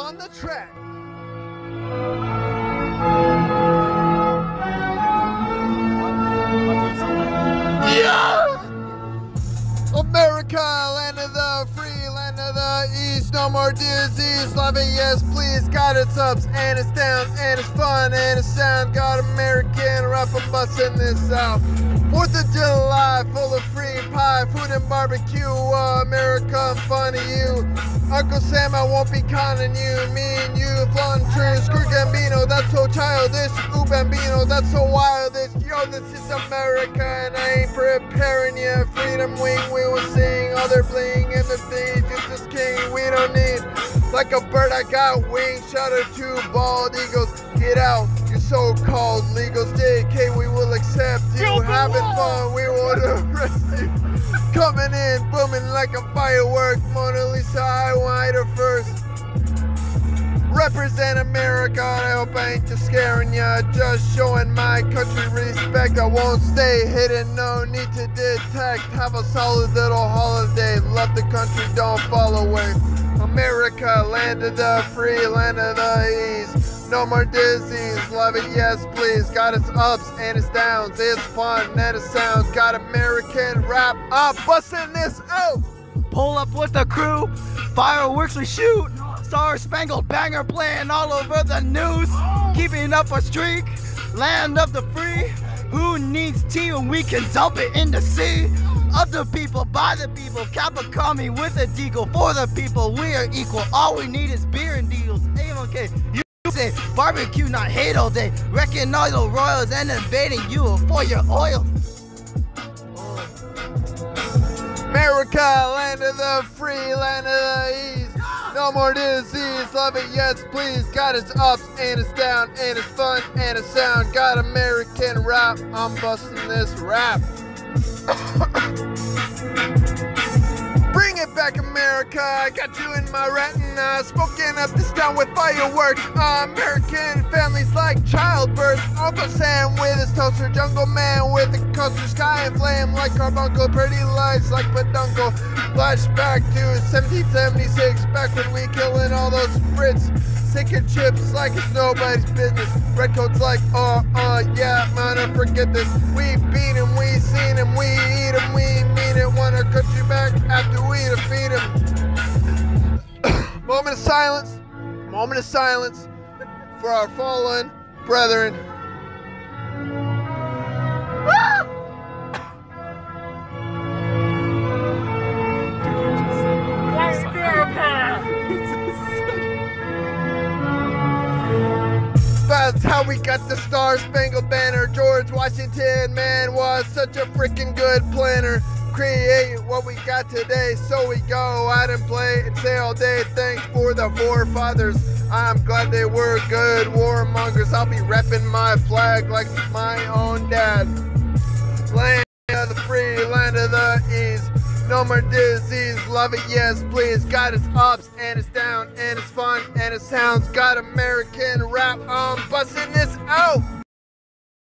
on the track. Yeah! America, land of the free, land of the east, no more disease, love it, yes please, got its ups and its downs, and it's fun and it's sound, got American rap, I'm busting this out. 4th of July, full of free pie, food and barbecue, America, I'm fun of you. Uncle Sam, I won't be conning you, me and you, flaunting true, screw Gambino, that's so childish, ooh Bambino, that's so wildish, yo, this is America, and I ain't preparing you, freedom wing, we will sing, other bling, and the thing, just as king, we don't need, like a bird, I got wings, shout out to bald eagles, get out, you so-called legals, JK, we will accept you, having fun, we will arrest you. Coming in, booming like a firework. Mona Lisa, I want her first. Represent America, I hope I ain't just scaring ya. Just showing my country respect. I won't stay hidden, no need to detect. Have a solid little holiday. Love the country, don't fall away. America, land of the free, land of the east. No more disease, love it, yes please. Got its ups and its downs, it's fun and it sounds. Got American rap, I'm busting this out. Pull up with the crew, fireworks we shoot. Star Spangled Banger playing all over the news. Keeping up a streak, land of the free. Who needs tea when we can dump it in the sea? Of the people, by the people, Kappa Kami with a deagle. For the people, we are equal. All we need is beer and deals. A-okay, you say barbecue, not hate all day. Wrecking all the royals and invading you for your oil. America, land of the free, land of the east. No more disease, love it, yes please. Got its ups and its down, and it's fun and it's sound. Got American rap, I'm busting this rap. Bring it back, America, I got you in my retina. Smoking up this town with fireworks. American families like childbirth. Uncle Sam with his toaster, Jungle Man with a coaster, sky and flame like carbuncle, pretty lights like peduncle. Flashback to 1776, back when we killing all those Brits. Sinking chips like it's nobody's business. Redcoats like, yeah, man, I forget this. We beat him, we seen him, we eat him, we mean it. Want our country back after we defeat him. Moment of silence for our fallen brethren. That's how we got the Star Spangled Banner. George Washington, man, was such a freaking good planner. Create what we got today, so we go out and play and say all day thanks for the forefathers. I'm glad they were good warmongers. I'll be repping my flag like my own dad. Land of the free, land of the east. No more disease, love it, yes please. Got its ups and its down, and it's fun and it sounds. Got American rap, I'm busting this out.